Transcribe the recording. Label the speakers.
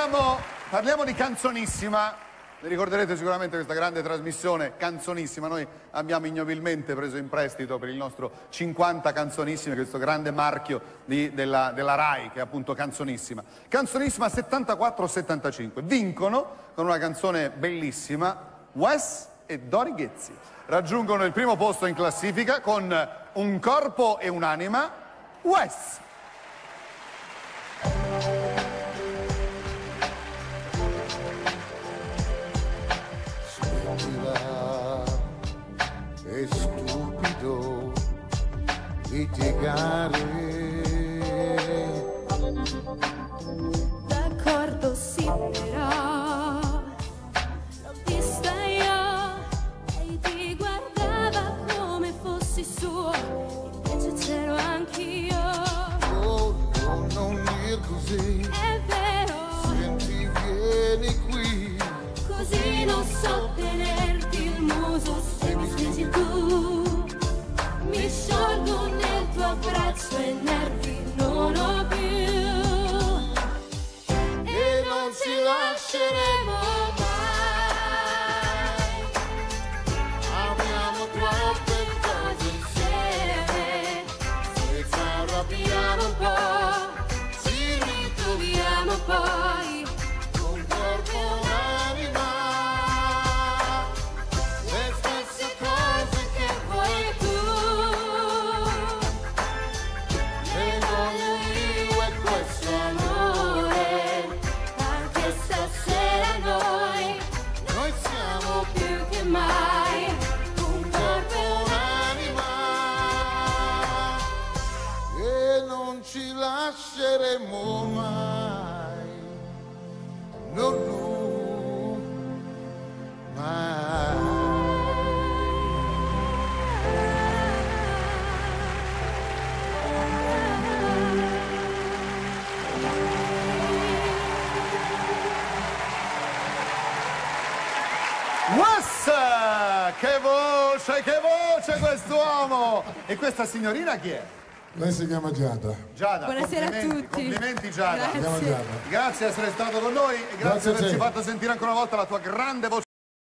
Speaker 1: Parliamo di Canzonissima. Vi ricorderete sicuramente questa grande trasmissione Canzonissima. Noi abbiamo ignobilmente preso in prestito per il nostro 50 Canzonissime questo grande marchio della Rai, che è appunto Canzonissima. Canzonissima 74-75. Vincono con una canzone bellissima Wes e Dori Ghezzi. Raggiungono il primo posto in classifica con Un corpo e un'anima. Wes.
Speaker 2: È stupido litigare.
Speaker 3: D'accordo, sì, però l'ho vista io. Lei ti guardava come fossi suo, invece c'ero anch'io.
Speaker 2: Oh, no, non dir così.
Speaker 3: È vero.
Speaker 2: Senti, vieni qui.
Speaker 3: Così non so tenerti il muso se mi stringi tu. Mi sciolgo nel tuo abbraccio e nervi non ho più. E non ci lasceremo mai. Abbiamo troppe cose insieme. Se ci arrabbiamo un po', ci ritroviamo poi.
Speaker 2: Un corpo, un'anima.
Speaker 3: Le stesse cose che vuoi tu. Le voglio io e questo amore. Anche stasera noi siamo più che mai un corpo e
Speaker 2: Un'anima. E non ci lasceremo mai. No, no, mai.
Speaker 1: Wes! Che voce quest'uomo! E questa signorina chi è?
Speaker 4: Lei si chiama Giada.
Speaker 1: Giada.
Speaker 5: Buonasera a
Speaker 1: complimenti,
Speaker 5: tutti.
Speaker 1: Complimenti Giada.
Speaker 4: Si chiama Giada.
Speaker 1: Grazie di essere stato con noi e grazie
Speaker 4: Grazie a
Speaker 1: per averci
Speaker 4: te.
Speaker 1: fatto sentire ancora una volta la tua grande voce.